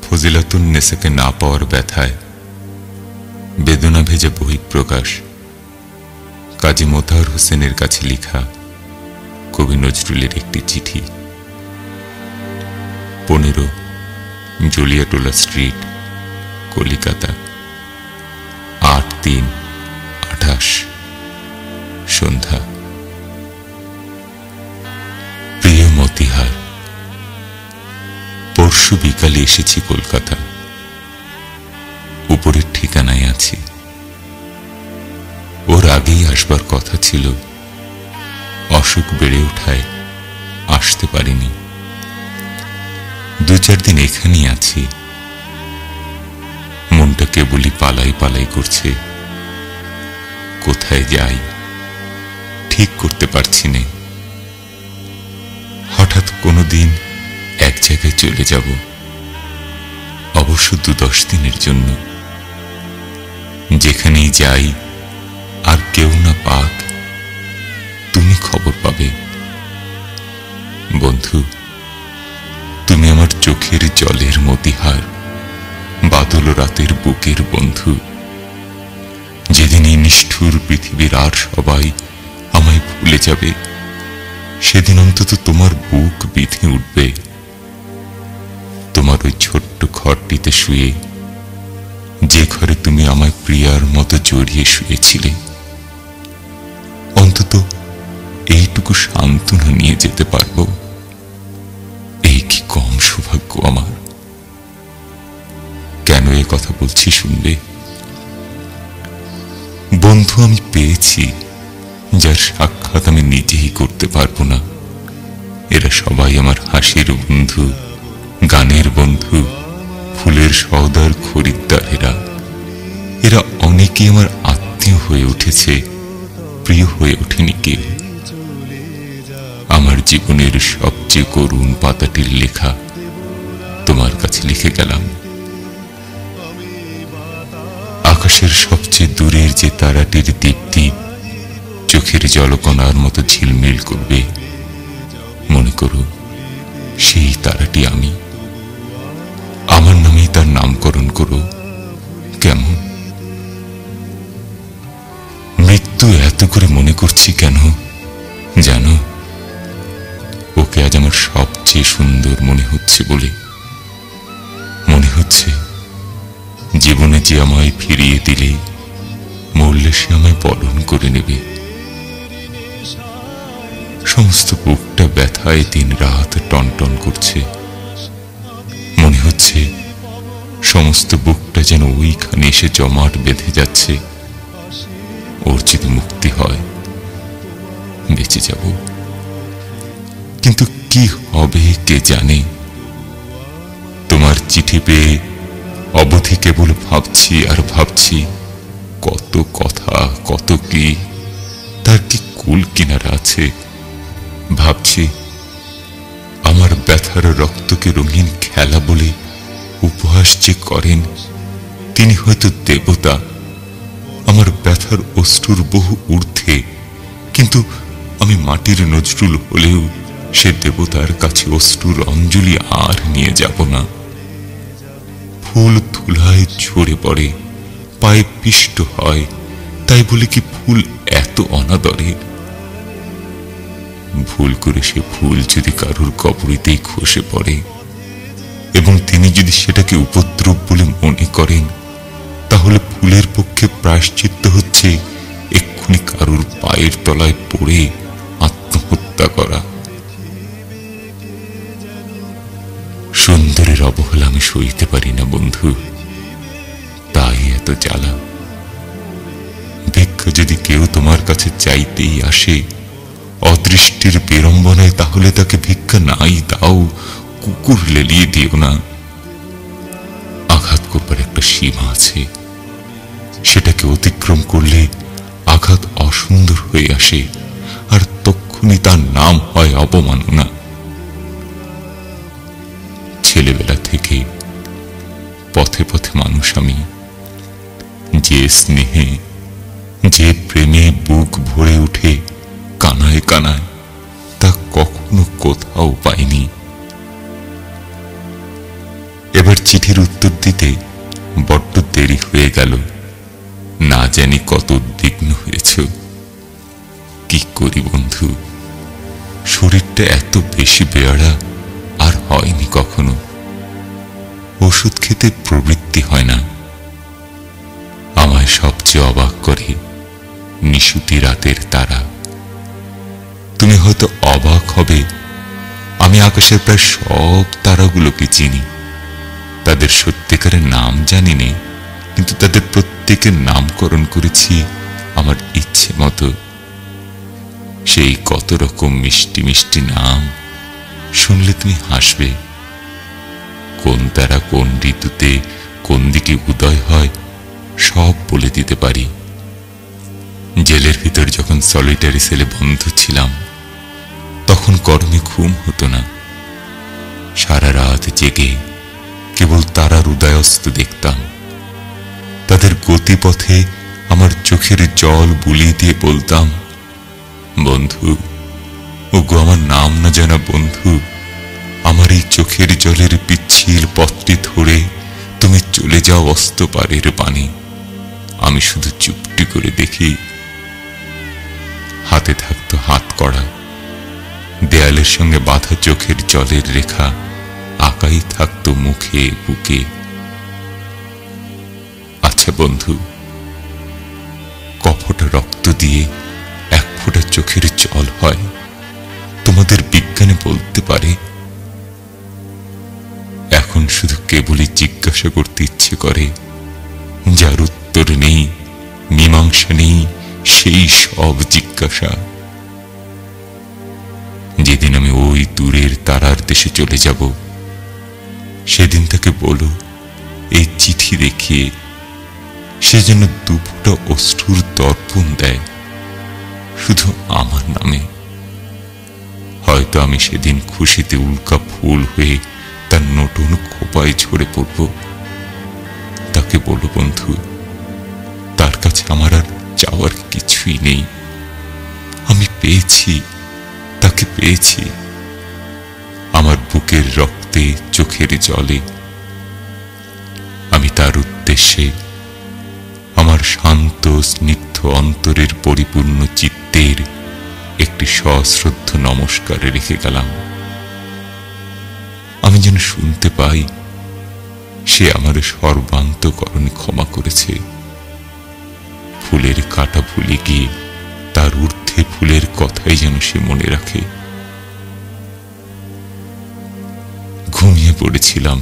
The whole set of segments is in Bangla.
ফজিলাতুন নেসাকে না পাওয়ার ব্যথায় বেদনা ভেজা বহিঃপ্রকাশ কাজী মোতাহার হোসেনের কাছে লেখা কবি নজরুলের একটি চিঠি। 15 জুলিয়াটোলা স্ট্রিট, কলিকাতা, 8/3/28 সন্ধ্যা। প্রিয় মতিহার, পরশু বিকালে এসেছি কলকাতা। উপরের ঠিকানায় আছি। ওর আগেই আসবার কথা ছিল, অসুখ বেড়ে ওঠায় আসতে পারিনি। 2-4 দিন এখানেই আছি। মনটা কেবলই পালাই পালাই করছে। কোথায় যাই ঠিক করতে পারছি না। হঠাৎ কোনোদিন এক জায়গায় চলে যাব, অবশ্য 2-10 দিনের জন্য। যেখানেই যাই আর কেউ না পাক, তুমি খবর পাবে। বন্ধু, তুমি আমার চোখের জলের মতিহার, বাদল রাতের বুকের বন্ধু। যেদিন এই নিষ্ঠুর পৃথিবীর আর সবাই আমায় ভুলে যাবে, সেদিন অন্তত তোমার বুক বিঁধে উঠবে। তোমার ওই ছোট্ট ঘরটিতে শুয়ে, যে ঘরে তুমি আমায় প্রিয়ার মতো জড়িয়ে শুয়েছিলে, অন্তত এইটুকু সান্ত্বনা নিয়ে যেতে পারবো। এই কি কম সৌভাগ্য আমার। কেন এ কথা বলছি শুনবে। বন্ধু আমি পেয়েছি, যার সাক্ষাৎ আমি নিজেই করতে পারবো না। এরা সবাই আমার হাসির বন্ধু, গানের বন্ধু, ফুলের সওদার খরিদ্দার। এরা অনেকেই আমার আত্মীয় হয়ে উঠেছে, প্রিয় হয়ে ওঠেনি কেউ। আমার জীবনের সবচেয়ে করুণ পাতাটির লেখা তোমার কাছে লিখে গেলাম। আকাশের সবচেয়ে দূরের যে তারাটির দীপ্তি চোখের জলকণার মতো ঝিলমিল করবে, মনে করো সেই তারাটি আমি। আমার নামেই তার নামকরণ করো। কেমন? মৃত্যু এত করে মনে করছি কেন জানো? ওকে আজ আমার সবচেয়ে সুন্দর মনে হচ্ছে বলে। মনে হচ্ছে জীবনে যে আমায় ফিরিয়ে দিলে মরলে সে আমায় বরণ করে নেবে। সমস্ত বুকটা ব্যথায় দিন রাত টনটন করছে। মনে হচ্ছে সমস্ত বুকটা যেন ওইখানে এসে জমাট বেঁধে যাচ্ছে। ওর যদি মুক্তি হয় বেঁচে যাব, কিন্তু কি হবে কে জানে। তোমার চিঠি পেয়ে অবধি কেবল ভাবছি আর ভাবছি, কত কথা কত কি, তার কি কুল কিনারা আছে। ভাবছি আমার ব্যথার রক্তকে রঙিন খেলা বলে উপহাস যে করেন, তিনি হয়তো দেবতা। আমার ব্যথার অশ্রুর বহু ঊর্ধ্বে, কিন্তু আমি মাটির নজরুল হলেও সে দেবতার কাছে অশ্রুর অঞ্জলি আর নিয়ে যাব না। ফুল ধুলায় ঝরে পড়ে, পায়ে পিষ্ট হয়, তাই বলে কি ফুল এত অনাদরের? ভুল করে সে ফুল যদি কারোর কবরিতেই খসে পড়ে এবং তিনি যদি সেটাকে উপদ্রব বলে মনে করেন, তাহলে ফুলের পক্ষে প্রায়শ্চিত্ত হচ্ছে এক্ষুনি কারোর পায়ের তলায় পড়ে আত্মহত্যা করা। সুন্দরের অবহেলা আমি সইতে পারি না বন্ধু, তাই এত জ্বালা। ভিক্ষা যদি কেউ তোমার কাছে চাইতেই আসে অদৃষ্টির বিড়ম্বনায়, তাহলে তাকে ভিক্ষা নাই দাও, কুকুর লেলিয়ে দিও না। আঘাত করবার একটা সীমা আছে, সেটাকে অতিক্রম করলে আঘাত অসুন্দর হয়ে আসে, আর তক্ষুনি তার নাম হয় অবমাননা। ছেলেবেলা থেকে পথে পথে মানুষ আমি, যে স্নেহে যে প্রেমে বুক ভরে উঠে কানায় কানায়, তা কখনো কোথাও পাইনি। এবার চিঠির উত্তর দিতে বড্ড দেরি হয়ে গেল। না জানি কত উদ্বিগ্ন হয়েছ। কি করি বন্ধু, শরীরটা এত বেশি বেয়াড়া আর হয়নি কখনো। ওষুধ খেতে প্রবৃত্তি হয় না। আমায় সবচেয়ে অবাক করে নিশুতি রাতের তারা। তুমি হয়তো অবাক হবে, আমি আকাশের প্রায় সব তারাগুলোকে চিনি। তাদের সত্যিকারের নাম জানি নে, কিন্তু তাদের প্রত্যেকের নামকরণ করেছি আমার ইচ্ছে মতো। সেই কত রকম মিষ্টি মিষ্টি নাম, শুনলে তুমি হাসবে। কোন তারা কোন ঋতুতে কোন দিকে উদয় হয় সব বলে দিতে পারি। জেলের ভিতর যখন সলিটারি সেলে বন্ধ ছিলাম, তখন গরমে ঘুম হতো না। সারা রাত জেগে কেবল তারার উদয়াস্ত দেখতাম। তাদের গতিপথে আমার চোখের জল বুলিয়ে দিয়ে বলতাম, বন্ধু, ওগো আমার নাম না জানা বন্ধু, আমার এই চোখের জলের পিচ্ছিল পথটি ধরে তুমি চলে যাও অস্ত পারের পানে। আমি শুধু চুপটি করে দেখি। হাতে থাকতো হাত কড়া, দেয়ালের সঙ্গে বাঁধা চোখের জলের রেখা আঁকাই থাকতো মুখে বুকে। আচ্ছা বন্ধু, কফোটা রক্ত দিয়ে এক ফোঁটা চোখের জল হয়, তোমাদের বিজ্ঞানে বলতে পারে? এখন শুধু কেবলই জিজ্ঞাসা করতে ইচ্ছে করে, যার উত্তর নেই, মীমাংসা নেই, সেই সব জিজ্ঞাসা। যেদিন আমি ওই দূরের তারার দেশে চলে যাব, সেদিন তাকে বলো এই চিঠি দেখিয়ে সে যেন দুফোঁটা অশ্রুর দর্পণ দেয়, শুধু আমার নামে। হয়তো আমি সেদিন খুশিতে উল্কা ফুল হয়ে তার নতুন খোপায় ঝরে পড়ব। তাকে বলো, বন্ধু, তার কাছে আমার আর চাওয়ার কিছুই নেই। আমি পেয়েছি, তাকে পেয়েছি। আমার বুকের রক্তে চোখের জলে আমি তার উদ্দেশ্যে আমার শান্ত স্নিগ্ধ অন্তরের পরিপূর্ণ চিত্তের একটি সশ্রদ্ধ নমস্কার রেখে গেলাম। আমি যেন শুনতে পাই সে আমার সর্বান্তকরণে ক্ষমা করেছে। ফুলের কাঁটা ভুলে গিয়ে তার ঊর্ধ্বে ফুলের কথাই যেন সে মনে রাখে। ঘুমিয়ে পড়েছিলাম,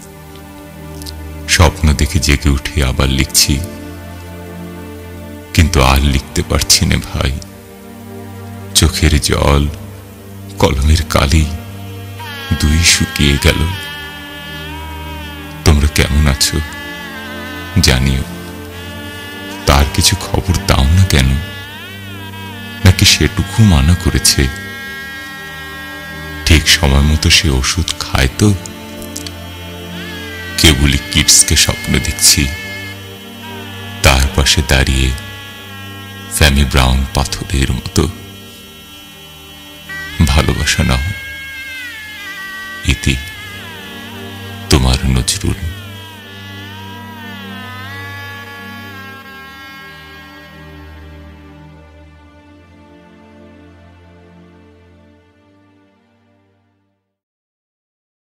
স্বপ্ন দেখে জেগে উঠে আবার লিখছি, কিন্তু আর লিখতে পারছি না ভাই। চোখের জল, কলমের কালি দুই শুকিয়ে গেল। তোমরা কেমন আছো জানিও। তার কিছু খবর দাও না কেন? নাকি সেটুকু মানা করেছে? ঠিক সময় মতো সে ওষুধ খায় তো? কেবলই কিডসকে স্বপ্ন দেখছি, তার পাশে দাঁড়িয়ে স্যামি ব্রাউন পাথরের মতো। ভালোবাসা নাও। ইতি, তোমার নজরুল।